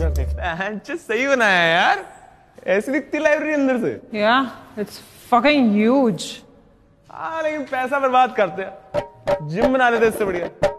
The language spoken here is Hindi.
सही बनाया है यार, ऐसी दिखती लाइब्रेरी अंदर से। It's fucking huge. हाँ लेकिन पैसा बर्बाद करते हैं, जिम बना लेते इससे बढ़िया।